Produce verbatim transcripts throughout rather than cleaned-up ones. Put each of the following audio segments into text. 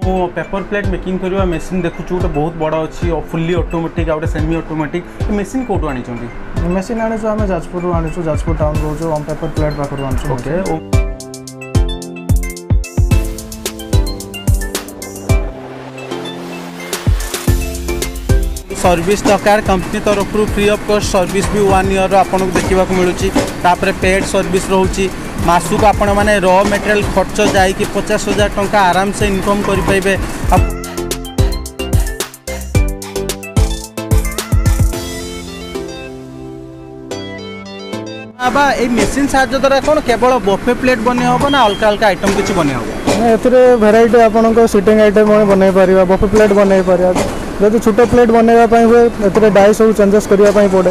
Paper plate making करवा machine देखुँ गोटे बहुत बड़ अच्छी फुल्ली ऑटोमेटिक गोटे सेमी ऑटोमेटिक मेसीन कौटू आनी मेसीन आनी आम जाजपुर आनी जाजपुर टाउन रोज ओम पेपर प्लेट पाखर आनी ओके सर्विस दरकार कंपनी तरफ फ्री ऑफ कॉस्ट सर्विस भी वन ईयर आपको देखा मिलूँ पेड सर्विस रोचे मासक आपण मैंने रॉ मटेरियल खर्च जाकि पचास हजार टंका आराम से इनकम करेंगे। बाबा ये मेसीन साहाय्य द्वारा कौन केवल बफे प्लेट बने हम ना अलग अलग आइटम किसी बने हम ए भेराइटी आपको सिटिंग आइटम बन पार बफे प्लेट बन पार जब छोट प्लेट बनवाई हुए ए डाई सब चेंजेस करने पड़े।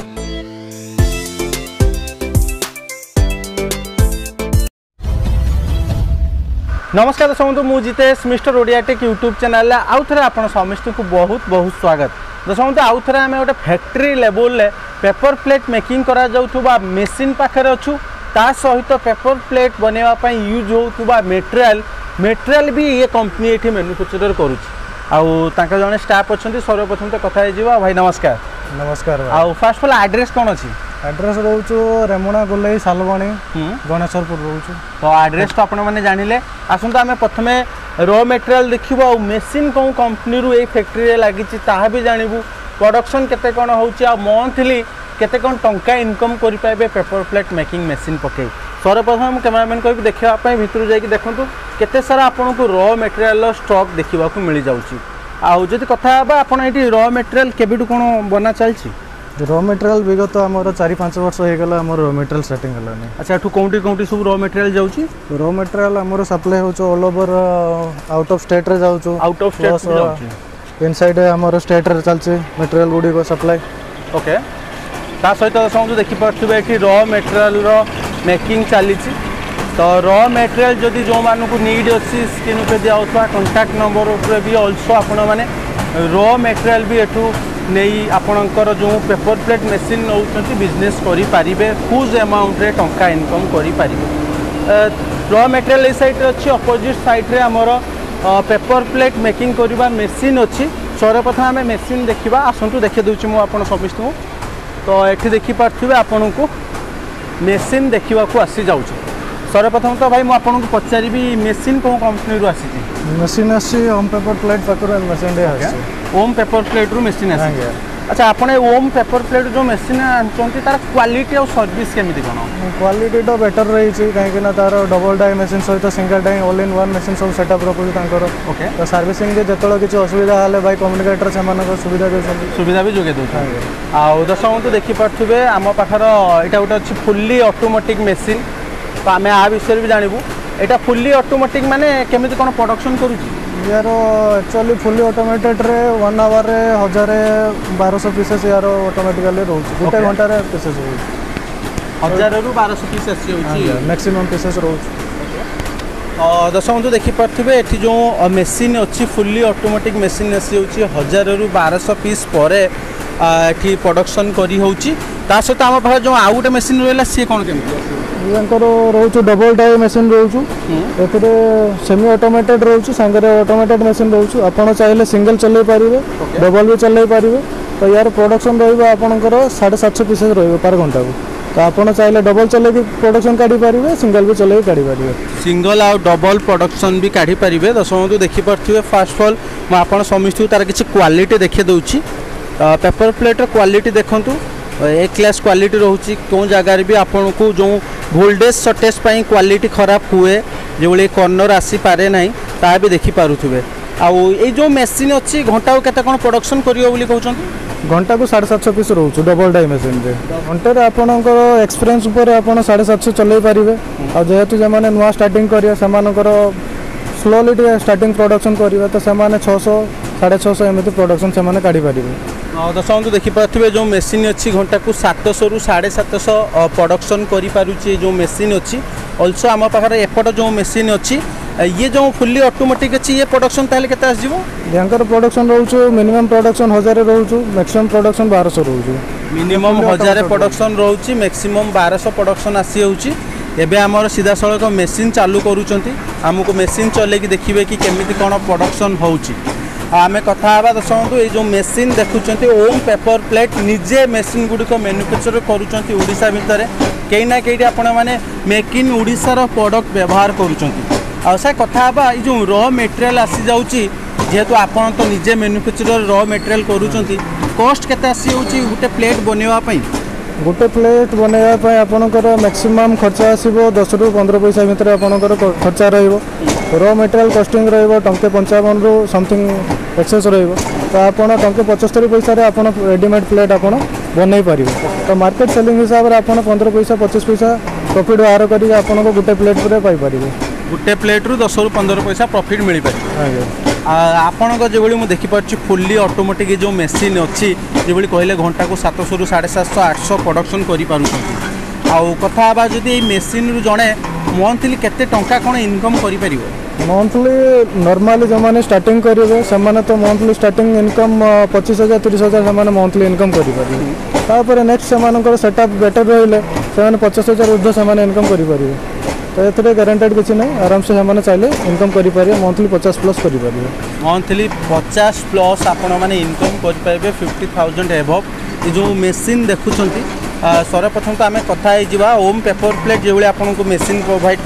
नमस्कार दर्शक बंधु मुझे Jitesh mister Odia tech YouTube channel आउ थे आप समस्त को बहुत बहुत स्वागत। दर्शक बंधु आउ थे आम गोटे factory level paper plate making करा जाउथुबा मेसीन पाखे अच्छु ता सहित पेपर प्लेट बनवाई यूज होउथुबा मेटेरियल मेटेरियल भी ये कंपनी ये मैन्युफैक्चर करुच्ची आउ जड़े स्टाफ अच्छा सर्वप्रथम तो कथा हो भाई नमस्कार। नमस्कार आउ फास्ट ऑफ ऑल एड्रेस कौन अच्छी एड्रेस रोचु रेमुणा गोलई सालवाणी गणेशपुर रोचु तो एड्रेस तो आपण मैंने जानिले आसत आम प्रथम रॉ मटेरियल देखिबो आ मेसीन कौन कंपनी रू ए फैक्ट्री लगी ताहा भी जानबू प्रोडक्शन केते कोन होउची आ मंथली केते कोन टंका इनकम करि पाइबे पेपर प्लेट मेकिंग मेसीन पकई सर्वप्रथम कैमरामैन कहि देखा भितर जाकि देखंतु केते सारा आपन को रॉ मटेरियल स्टॉक देखा मिल जाउची आ जदि कथा बा आपण एटी रॉ मटेरियल केबिटु कोन बना चलची रॉ मटेरियल विगत आमर चार पाँच वर्ष हो गला आमर रॉ मटेरियल स्टार्टिंग हलानी। अच्छा एठू कोंटी कोंटी सब रॉ मटेरियल जाउची रॉ मटेरियल आमर सप्लाई होचो all over out of state रे जाउचो आउट ऑफ स्टेट जाउची इनसाइड आमर स्टेट रे चलची मटेरियल गुडी को सप्लाई ओके ता सहित समझ देखि परथबे एठी रॉ मटेरियल रो मेकिंग चलीची तो रॉ मटेरियल जदि जो मानु को नीड अछि स्क्रीन पे दिया होतबा कांटेक्ट नंबर ऊपर भी आल्सो आपण माने रॉ मटेरियल भी एठू नहीं आपणकर जो पेपर प्लेट मेसीन नौ बिजनेस करें हुज अमाउंट रे टंका इनकम करें। रॉ मटेरियल ये साइड अच्छी अपोजिट साइड रे आमर पेपर प्लेट मेकिंग करवा मेसीन अच्छी सर्वप्रथम आम मेसीन देखा आसतु देखे दूसरी मुझे समस्त तो ये देखिपे आपण को मेसीन देखा आसी जाऊँ सर्वप्रथम तो भाई मुझे पचारि मेसीन कौन कंपनी आसी मेसीन आसी ओम पेपर प्लेट पाकर मेसीन ओम पेपर प्लेट रू मेसीन आसी अच्छा आपने ओम पेपर प्लेट जो मेसीन आनते तार क्वालिटी और सर्विस केमिति कोन क्वालिटी तो बेटर रही कहीं तार डबल डाई मेसीन सहित single die all in one machine सब सेटअप रखुर ओके तो सर्विसिंग जो किसी असुविधा हेल्ले भाई कम्युनिकेटर से सुविधा देते सुविधा भी जोगे दूसरे आउ दर्शक तो देखिपे आम पाखर यहाँ गोटे अच्छी फुल्ली ऑटोमेटिक मेसीन तो आम आ विषय भी जानबू यहाँ फुल्ली ऑटोमेटिक माने केमिति कोन प्रोडक्शन करूची यार एक्चुअली फुल्ली ऑटोमेटेड रे वन आवर रे हजार बारह सौ पीसेस यार ऑटोमेटिकली रोच गोटे घंटा रे पीसेस रोच हजार रु बारह सौ पीस आसी होची मैक्सिमम पीसेस रोच दर्शक बंधु देखिपे ये जो मेसीन अच्छी फुल्ली ऑटोमेटिक मेसीन आसी होची हजार रु बारह सौ पीस पर ये प्रोडक्शन करी होची ता सहित आम पाखे जो आउ गोटे मेसीन रहा सी कौन केमती रोचु डबल डाई मेसीन रोचु ए सेमी ऑटोमेटेड रोचु सांगरे ऑटोमेटेड मेसीन रोचु आपन चाहिए सिंगल चलै पारिबे डबल भी चलै पारिबे तो यार प्रोडक्शन रहइबो आपनकर साढ़े सात सौ पीसेस रहइबो पर घंटा को तो आपन चाहिए डबल चलै कि प्रोडक्शन काढी पारिबे सिंगल भी चलै काढी पारिबे सिंगल आ डबल प्रोडक्शन भी काढी पारिबे दर्शक तो देखि परथिबे फास्ट ऑल म आपन समिस्तु तार किछि क्वालिटी देखि दउछि पेपर प्लेट क्वालिटी देखंतु ए क्लास क्वालिटी रोची कौन जगार भी आपन को जो वोल्टेज सर्टेज पाई क्वालिटी खराब हुए जो कर्नर आसी पारे ना ता भी देखि पारुथुबे आउ ए जो मेसीन अच्छी घंटा को केते कोन प्रोडक्शन करियो बोली कहउछन घंटा को साढ़े सात सौ पीस रोचु डबल डाई मेसीन रे घंटे आपनकर एक्सपीरियंस ऊपर आपन साढ़े सात सौ चलै पारिबे आ जेहेतु जे माने नुवा स्टार्टिंग करिया समानकर स्लोली स्टार्टिंग प्रोडक्शन करिवे तो से छह सौ साढ़े छह सौ एमती प्रोडक्शन से काढ़ी पारे दर्शक तो देखिपे जो मेसीन अच्छी घंटा को सातश रु साढ़े सातश प्रोडक्शन करुचे जो मेसीन अच्छी अल्सो आम पाखे एपट जो मेसीन अच्छी ये जो फुल्ली ऑटोमेटिक अच्छी ये प्रोडक्शन ताले केते आस जीवो यांकर प्रोडक्शन रोचु मिनिमम प्रोडक्शन हजार रोचु मैक्सिमम प्रोडक्शन बारह सौ रोचु मिनिमम हजार प्रोडक्शन रोची मैक्सिमम बारह सौ प्रोडक्शन आसी होची एबे आमर सीधा सड़क मेसीन चालू करूँच आमको मेसीन चल देखिए कि केमी कौन प्रोडक्शन होची आमे कथा हवा दर्शक ये जो मेसीन देखुंत ओम पेपर प्लेट निजे मेसीन गुड़िक मैन्युफैक्चर करुँच ओडिशा भितर कहीं ना कहीं आपण मैंने मेक इन ओडिशार प्रोडक्ट व्यवहार करुँच आशा कथा हवा ये जो र मेटेरियल आसी जाऊँगी जेहेतु आपण तो निजे मैन्युफैक्चर र मेटेरियल करुँच कॉस्ट केते आसी होची गोटे प्लेट बनवाई गोटे प्लेट बनवाई आपंकर मैक्सिमम खर्च आसो दस रु पंद्रह पैसा भितर आपंकर खर्चा रो मेटेरियल कस्टिंग टंके पंचावन रु समथिंग एक्सेस तो आप टंके पचस्तरी पैसा आप रेडीमेड प्लेट आप बनई पारे तो मार्केट सेलिंग हिसाब से आप पंद्रह पैसा पच्चीस पैसा प्रॉफिट बाहर करके आपको गोटे प्लेट पूरे पाइपर गोटे प्लेट रु दस रु पंद्रह पैसा प्रॉफिट मिल पारे आपण जो मुझे देखिपी फुल्ली ऑटोमेटिक जो मेसीन अच्छी जो कहले घंटा को सातश रु साढ़े सातश आठश प्रोडक्शन कर कथा जदि मेसीन रु जड़े मंथली केते टंका कौन इनकम कर मंथली नॉर्मली जो मैंने स्टार्टिंग करेंगे से तो मंथली स्टार्टिंग इनकम पच्चीस हजार तीस हजार से मंथली इनकम करेंगे नेक्स्ट से सेटअप बेटर रही से पचास हजार ऊर्ध से इनकम करेंगे तो ये गारंटेड किसी ना आराम से से चाहिए इनकम करेंगे मंथली पचास प्लस करेंगे मंथली पचास प्लस आपण मैंने इनकम करेंगे फिफ्टी थाउजेंड एभव ये जो मेसीन देखुं सर्वप्रथम तो आम कथा हो ओम पेपर प्लेट जो आपन को मेसीन प्रोवाइड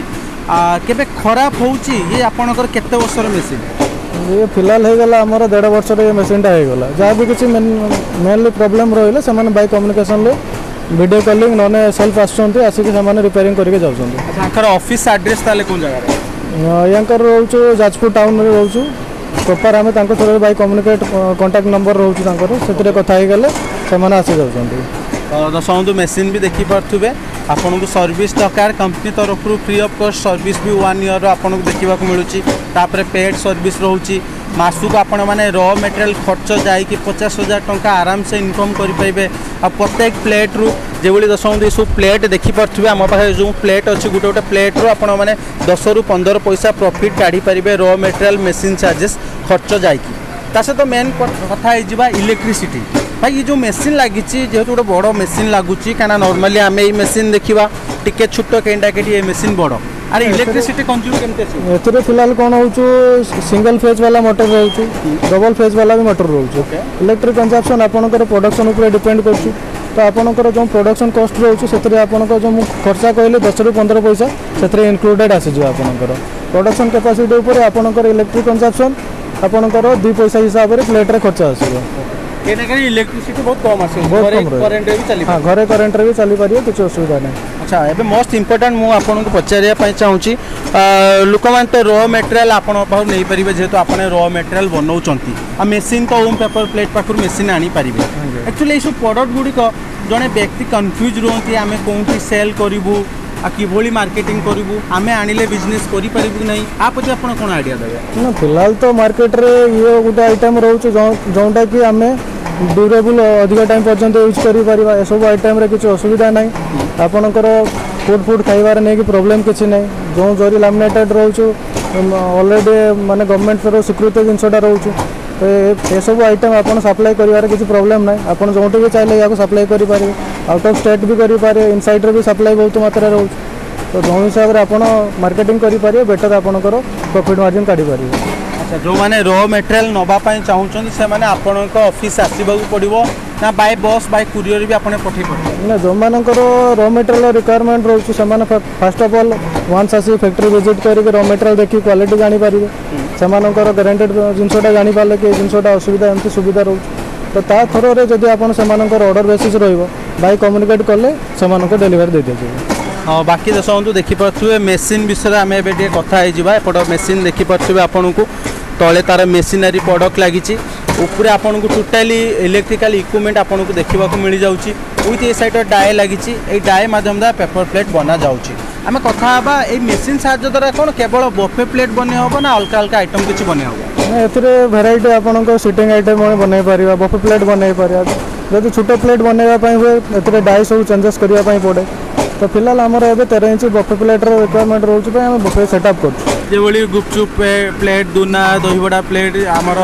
कर खराब होची ये आपणकर केते वर्षर मेसीन ये फिलहाल हो गला आमर डेढ़ वर्ष ये मेसीनटा हो गला जहाँ भी किसी मेनली प्रॉब्लम रही से बाय कम्युनिकेशन वीडियो कॉलिंग नने सेल्फ आसुँच आसिक रिपेयरिंग करके जाऊँ ऑफिस एड्रेस ताले कौन जगह यांकर रोचु जाजपुर टाउन में रोचु प्रॉपर आम through by communicate contact number रोचु से कथा हो गले से आसी जाऊँ दर्शक मेसीन भी देखिपे आपन को सर्विस दरकार कंपनी तरफ फ्री ऑफ कॉस्ट सर्विस भी वन ईयर आपन को देखा मिलूँ पेड सर्विस रोची मासुक आपण मैंने र मेटेरियल खर्च जाकि पचास हजार टंका आराम से इनकम करेंगे आ प्रत्येक प्लेट रु जो दर्शक ये सब प्लेट देखिपे आम पाखे जो प्लेट अच्छी गोटे गोटे प्लेट रु आपण मैंने दस रु पंद्रह पैसा प्रॉफिट काढ़ी पारे र मेटेरियल मेसीन चार्जेस खर्च जाकि सहित मेन कथा इलेक्ट्रिसिटी भाई ये जो मेसीन लगी जेहेतु गोटे बड़ मेसीन लगुच क्या नॉर्मली आम ये मेसीन देखा टिके छोट केटा के मेसीन बड़ अरे इलेक्ट्रिसिटी कंज्यूम केमती ए फिलहाल कौन हो सिंगल फेज वाला मोटर रोचे डबल फेज वाला भी मोटर रोचे इलेक्ट्रिक कंजप्शन आपंकर प्रोडक्शन उपर डिपेंड कर तो आपंकर जो प्रोडक्शन कॉस्ट रोचे से आपंकर जो खर्चा कहले दस रु पंद्रह पैसा से इनक्लूडेड आसीज आपंकर प्रोडक्शन कैपेसिटी उपर आपंकर इलेक्ट्रिक कंजप्शन आपंकर दुई पैसा हिसाब से प्लेट रे खर्चा आसीबो इलेक्ट्रिसिटी बहुत कम आसे करेंट भी चली हाँ घरे करेंट भी चली पारियो किसी असुविधा नहीं अच्छा एबे मोस्ट इंपोर्टेंट मु आपन को पचारिया पई चाहूची लोक मान तो रॉ मटेरियल आपन पाउ नहीं परिबे जेहेतु आपन रॉ मटेरियल बनौचंती आ मशीन तो ओम पेपर प्लेट पाखुर मशीन आनी परिबे एक्चुअली ए सब प्रोडक्ट गुडी को जने व्यक्ति कंफ्यूज रहती आमे कोंठी सेल करिवु आ किभली मार्केटिंग करिवु आमे आनिले बिजनेस करि परिबु नहीं आ पछे आपन कोन आइडिया देबे ना फिलहाल तो मार्केट रे ये गुटे आइटम रहउछ जोंटा कि आमे ड्यूरेबल अधिक टाइम पर्यंत यूज कर सब आइटम रे किसी असुविधा ना आपणकर फुड फुड खाइबार नहीं कि प्रॉब्लम किसी ना जो जरी लामिनेटेड रोचु ऑलरेडी माने गवर्नमेंट तरफ स्वीकृत जिनसटा रोचु तो ये सब आइटम आपन सप्लाई करिवार किसी प्रॉब्लम ना आपन जोंटे भी चाहिए या सप्लाई करें आउट ऑफ स्टेट भी करें इनसाइड रे भी सप्लाई बहुत मात्रा रोच तो जो हिसाब से आपन मार्केटिंग करें बेटर आपणकर प्रॉफिट मार्जिन काढ़ी पारे अच्छा जो मैंने र मेटेरियल नापी चाहूँ से मैंने आपण ऑफिस आसवाक पड़ो ना बाय बस बाय कुरियर भी आपने पठे ना जो मानकर र मेटेरियल रिक्वायरमेंट रोचे से फास्ट ऑफ ऑल वंस आसी फैक्ट्री विजिट करके र मेटेरियल देखिए क्वालिटी जानीपारे से गारंटेड जिनसटा जानीपारे कि जिनसटा असुविधा एमती सुविधा रोचे तो ता थ्रो रे जदि आपन सेमानकर ऑर्डर बेसिस रहिबो बाय कम्युनिकेट कले सेमानकर डिलीवरी दे दिया हाँ बाकी दर्शक देखिपे मेसीन विषय आम ए कथा एपट मेसीन देखिपे आपन को तले तार मेसीनारी प्रोडक्ट लगी ऊपर आपन को टोटाली इलेक्ट्रिकल इक्विपमेंट आपन को देखा मिल जाऊँगी विथ ए साइड डाए लगी डाए माध्यम द्वारा पेपर प्लेट बना जाऊँगी आम कथा ये मेसीन साहाय्य द्वारा कौन केवल बफे प्लेट बन हम ना अलग अलग आइटम किसी बन ए भेराइटी आपन सिटिंग आइटम बनई पार बफे प्लेट बनई पार जब छोट प्लेट बनवाई हुए ए डाए सब चेंजेस करने पड़े तो फिलहाल आमर ए तेरह इंच बफे प्लेट रिक्वायरमेंट रोचे आम बफे सेटअप कर गुपचुप प्लेट दुना दहीबड़ा प्लेट आमर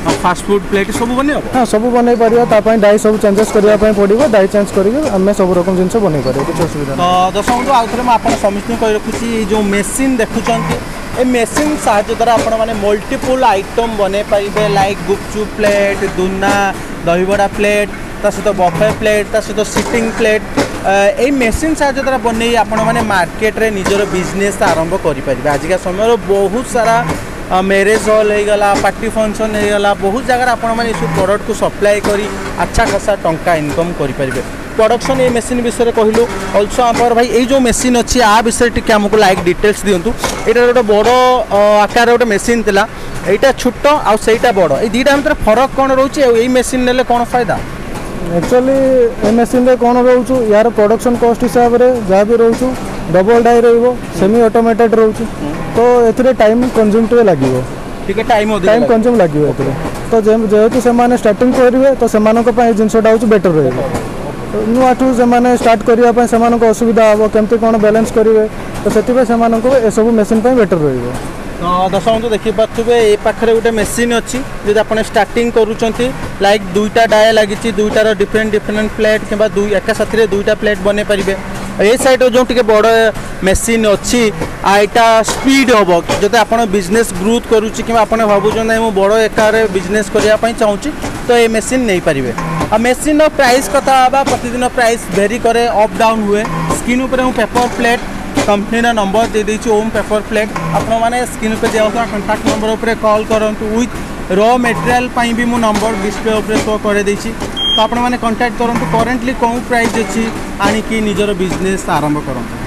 फास्ट फूड प्लेट सब बने हम हाँ सब बनई पार डाई सब चेंजेस करने पड़ो डाई चेंज करके आम सब रकम जिन बनई पार कुछ असुविधा तो दर्शक बंधु आउ थे मुझे समस्त कही रखुच्छी जो मेसीन देखुं ए मेसीन साहाय्य द्वारा आपण मैंने मल्टीपल आइटम बने पारे लाइक गुपचुप प्लेट दुना दहीबड़ा प्लेट ता सहित बफे प्लेट ता सहित सिटिंग प्लेट यही मेसीन साहाय्य द्वारा बनई आपण मैंने मार्केट रे निजर बिजनेस आरंभ करें आजिका समय बहुत सारा मैरेज हॉल हो गला पार्टी फंक्शन हो गला बहुत जगह आपण मैंने सब प्रोडक्ट को सप्लाई करी अच्छा खासा टंका इनकम करें प्रोडक्शन ये मेसीन विषय कहलु अल्सो आपर भाई ये जो मेसीन अच्छी आ विषय टी आमको लाइक डिटेल्स दिंतु यहाँ गोटे बड़ आकार गोटे मेसीन था यहाँ छोट आईटा बड़ ये दुटा भर फरक कौन रोचे यही मेसीन ने कौन फायदा एक्चुअली ए मेसीन रे कौन रोचु यार प्रोडक्शन कॉस्ट हिसाब से जहाँ भी रोचु डबल डाई रो सेमी ऑटोमेटेड रोचु तो ए टाइम कंज्यूम टे लगे ठीक टाइम टाइम कंज्यूम लगे तो जेहेतु से स्टार्टिंग करेंगे तो से जिनसा हूँ बेटर रही नुआ ठू से स्टार्ट करने से असुविधा हम केमती कौन बैलेंस करेंगे तो से सब मेसीन बेटर रही तो दर्शक बंधु देखिपे ये पाखे गोटे मेसीन अच्छी जो आप स्टार्टिंग करुँच लाइक दुईटा डाए लगी दुईटार डिफरेंट डिफरेंट प्लेट कि दुई एका साथी दुईटा प्लेट बन पारे ये साइड जो टे बड़ मेसीन अच्छी यहाँ स्पीड हम जो आप बिजनेस ग्रोथ करुच्ची कि आप भावुँ ना मुझे बड़ एकार बिजनेस करने चाहूँगी तो ये मेसीन नहीं पारे आ मेसीन प्राइस कथा प्रतिदिन प्राइस भेरी करे अप डाउन हुए स्क्रीन उपर पेपर प्लेट कंपनी नंबर दे देछि ओम पेपर प्लेट आपण माने स्क्रीन पे दिया कांटेक्ट नंबर उपर कॉल करंतु विथ रॉ मटेरियल पाई भी मु नंबर डिस्प्ले उपर शो करे देछि तो आपण माने कांटेक्ट करंतु करेंटली कौन प्राइस अछि आनी कि निजर बिजनेस आरंभ करंतु।